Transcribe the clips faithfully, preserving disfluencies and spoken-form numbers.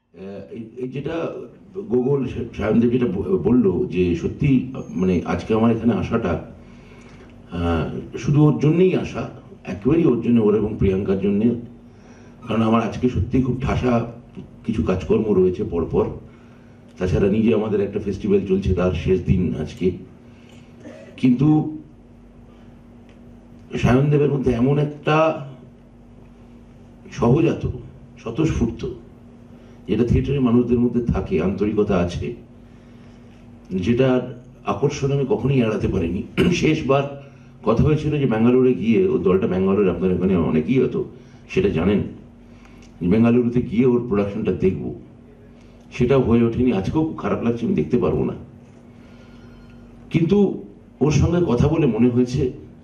এই যেটা গোগল সায়নদেব যেটা বললো যে সত্যি মানে আজকে আমার এখানে আসাটা শুধু ওর জন্যই আসা, একেবারেই ওর জন্য, ওর এবং প্রিয়াঙ্কার জন্য। কারণ আমার আজকে সত্যি খুব ঠাসা কিছু কাজকর্ম রয়েছে পরপর। তাছাড়া নিজে আমাদের একটা ফেস্টিভ্যাল চলছে, তার শেষ দিন আজকে। কিন্তু সায়নদেবের মধ্যে এমন একটা সহজাত, স্বতঃস্ফূর্ত, যেটা থিয়েটারের মানুষদের মধ্যে থাকে, আন্তরিকতা আছে, যেটার আকর্ষণ আমি কখনোই এড়াতে পারিনি। শেষবার কথা হয়েছিল যে ব্যাঙ্গালোরে গিয়ে, ও দলটা ব্যাঙ্গালোরে, আপনার এখানে অনেকেই হয়তো সেটা জানেন, বেঙ্গালুরুতে গিয়ে ওর প্রোডাকশনটা দেখব, সেটাও হয়ে ওঠেনি। আজকেও খুব খারাপ লাগছে, আমি দেখতে পারবো না। কিন্তু ওর সঙ্গে কথা বলে মনে হয়েছে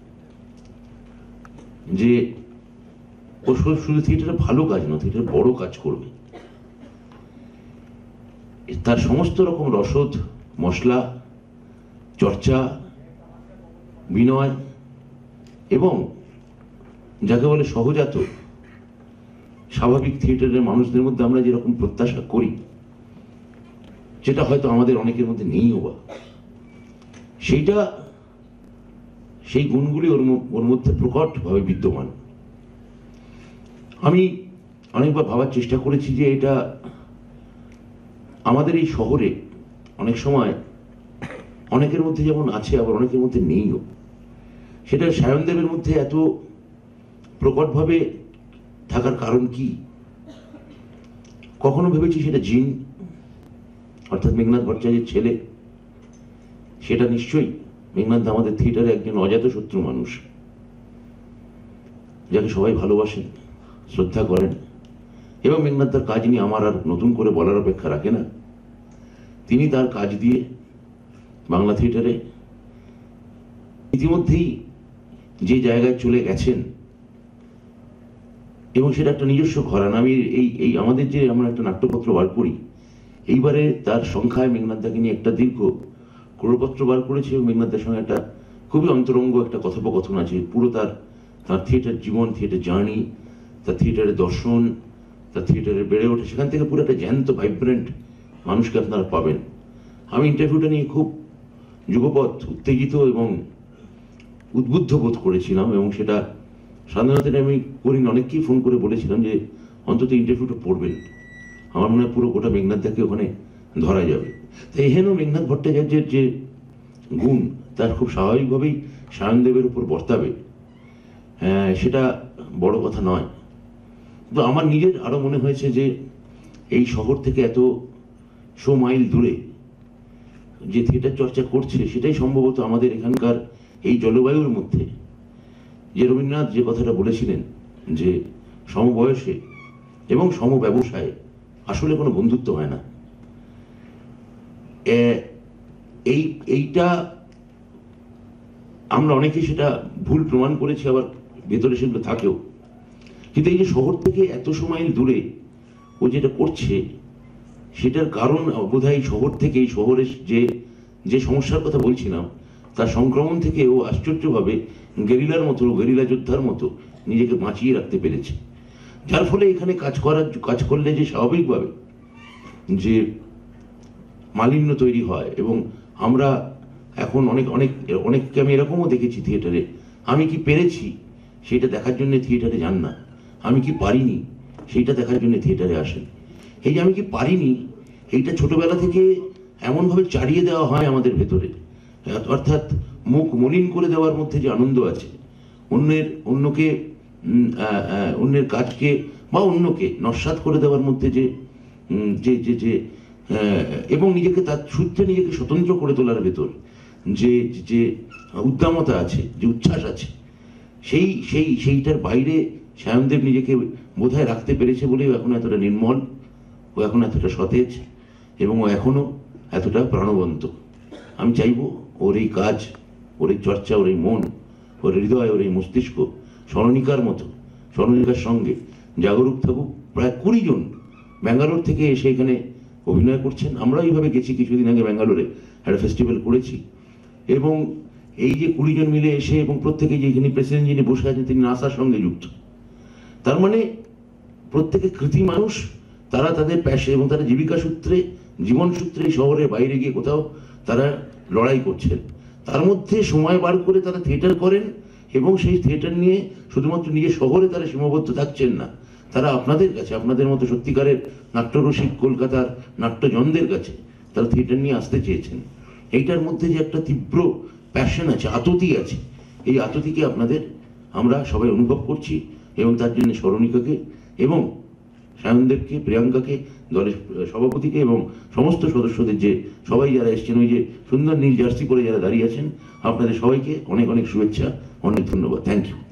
যে ও শুধু থিয়েটারে ভালো কাজ না, থিয়েটারে বড় কাজ করবে। তার সমস্ত রকম রসদ, মশলা, চর্চা, বিনয় এবং যাকে বলে সহজাত স্বাভাবিক থিয়েটারের মানুষদের মধ্যে আমরা যেরকম প্রত্যাশা করি, যেটা হয়তো আমাদের অনেকের মধ্যে নেইও বা, সেইটা, সেই গুণগুলি ওর ওর মধ্যে প্রকটভাবে বিদ্যমান। আমি অনেকবার ভাবার চেষ্টা করেছি যে এটা আমাদের এই শহরে অনেক সময় অনেকের মধ্যে যেমন আছে, আবার অনেকের মধ্যে নেইও। সেটা সায়নদেবের মধ্যে এত প্রকটভাবে থাকার কারণ কি? কখনো ভেবেছি সেটা জিন, অর্থাৎ মেঘনাথ ভট্টাচার্যের ছেলে। সেটা নিশ্চয়ই মেঘনাথ আমাদের থিয়েটারে একজন অজাত শত্রু মানুষ, যাকে সবাই ভালোবাসেন, শ্রদ্ধা করেন, এবং মেঘনাথ তার কাজ নিয়ে আমার আর নতুন করে বলার অপেক্ষা রাখে না। তিনি তার কাজ দিয়ে বাংলা থিয়েটারে ইতিমধ্যেই যে জায়গায় চলে গেছেন, এবং সেটা একটা নিজস্ব ঘরানা। আমি এই এই আমাদের যে আমরা একটা নাট্যপত্র বার করি, এইবারে তার সংখ্যায় মেঘনাথদাকে নিয়ে একটা দীর্ঘ ক্রোড়পত্র বার করেছে, এবং মেঘনাথদার সঙ্গে একটা খুবই অন্তরঙ্গ একটা কথোপকথন আছে। পুরো তার তার থিয়েটার জীবন, থিয়েটার জার্নি, তার থিয়েটারের দর্শন, তার থিয়েটারে বেড়ে ওঠে, সেখান থেকে পুরো একটা জ্যান্ত ভাইব্রেন্ট মানুষকে আপনারা পাবেন। আমি ইন্টারভিউটা নিয়ে খুব যুগপৎ উত্তেজিত এবং উদ্বুদ্ধ বোধ করেছিলাম, এবং সেটা সাধারণত আমি করিনি। অনেককেই ফোন করে বলেছিলাম যে অন্তত ইন্টারভিউটা পড়বেন, আমার মনে হয় পুরো গোটা মেঘনাথদাকে ওখানে ধরা যাবে। তো এহেন মেঘনাথ ভট্টাচার্যের যে গুণ, তার খুব স্বাভাবিকভাবেই সায়নদেবের উপর বর্তাবে, হ্যাঁ, সেটা বড় কথা নয়। তো আমার নিজের আরো মনে হয়েছে যে এই শহর থেকে এত শো মাইল দূরে যে থিয়েটার চর্চা করছে, সেটাই সম্ভবত আমাদের এখানকার এই জলবায়ুর মধ্যে, যে রবীন্দ্রনাথ যে কথাটা বলেছিলেন যে সমবয়সে এবং সমব্যবসায়ে আসলে কোনো বন্ধুত্ব হয় না, এই এইটা আমরা অনেকেই সেটা ভুল প্রমাণ করেছি, আবার ভেতরে সেগুলো থাকেও। কিন্তু এই যে শহর থেকে এত সময় দূরে ও যেটা করছে, সেটার কারণ বোধহয় শহর থেকে, এই শহরের যে যে সমস্যার কথা বলছিলাম, তার সংক্রমণ থেকে ও আশ্চর্যভাবে গেরিলার মতো, গেরিলা যোদ্ধার মতো নিজেকে বাঁচিয়ে রাখতে পেরেছে। যার ফলে এখানে কাজ করার কাজ করলে যে স্বাভাবিকভাবে যে মালিন্য তৈরি হয়, এবং আমরা এখন অনেক অনেক অনেককে আমি এরকমও দেখেছি থিয়েটারে, আমি কি পেরেছি সেটা দেখার জন্য থিয়েটারে যান না, আমি কি পারিনি সেইটা দেখার জন্য থিয়েটারে আসেন। এই যে আমি কি পারিনি, এইটা ছোটবেলা থেকে এমনভাবে চালিয়ে দেওয়া হয় আমাদের ভেতরে, অর্থাৎ মুখ মলিন করে দেওয়ার মধ্যে যে আনন্দ আছে, অন্যের অন্যকে অন্যের কাজকে বা অন্যকে নস্যাৎ করে দেওয়ার মধ্যে যে যে যে যে এবং নিজেকে তার সূত্রে নিজেকে স্বতন্ত্র করে তোলার ভেতর যে যে উদ্দামতা আছে, যে উচ্ছ্বাস আছে, সেই সেই সেইটার বাইরে সায়নদেব নিজেকে বোধহয় রাখতে পেরেছে বলেই এখন এতটা নির্মল, ও এখন এতটা সতেজ, এবং ও এখনো এতটা প্রাণবন্ত। আমি চাইব ওর এই কাজ, ওর এই চর্চা, ওর এই মন, ওর হৃদয়, ওর এই মস্তিষ্ক স্মরণিকার মতো, স্মরণিকার সঙ্গে জাগরুক থাকুক। প্রায় কুড়ি জন ব্যাঙ্গালোর থেকে এসে এখানে অভিনয় করছেন। আমরা এইভাবে গেছি কিছুদিন আগে, ব্যাঙ্গালোরে একটা ফেস্টিভ্যাল করেছি, এবং এই যে কুড়ি জন মিলে এসে, এবং প্রত্যেকে যে যিনি প্রেসিডেন্ট যিনি বসে আছেন তিনি নাসার সঙ্গে যুক্ত। তার মানে প্রত্যেকে কৃতি মানুষ, তারা তাদের প্যাশে এবং তারা জীবিকা সূত্রে জীবন সূত্রে শহরের বাইরে গিয়ে কোথাও তারা লড়াই করছেন, তার মধ্যে সময় বার করে তারা থিয়েটার করেন এবং সেই থিয়েটার নিয়ে শুধুমাত্র নিজের শহরে তারা সীমাবদ্ধ থাকছেন না, তারা আপনাদের কাছে, আপনাদের মতো সত্যিকারের নাট্যরসিক কলকাতার নাট্যজনদের কাছে তারা থিয়েটার নিয়ে আসতে চেয়েছেন। এইটার মধ্যে যে একটা তীব্র প্যাশন আছে, আততি আছে, এই আততিকে আপনাদের আমরা সবাই অনুভব করছি এবং তার জন্য স্মরণিকাকে এবং সায়নদেবকে, প্রিয়াঙ্কাকে, দলের সভাপতিকে এবং সমস্ত সদস্যদের, যে সবাই যারা এসছেন, ওই যে সুন্দর নীল জার্সি পরে যারা দাঁড়িয়ে আছেন, আপনাদের সবাইকে অনেক অনেক শুভেচ্ছা, অনেক ধন্যবাদ। Thank you.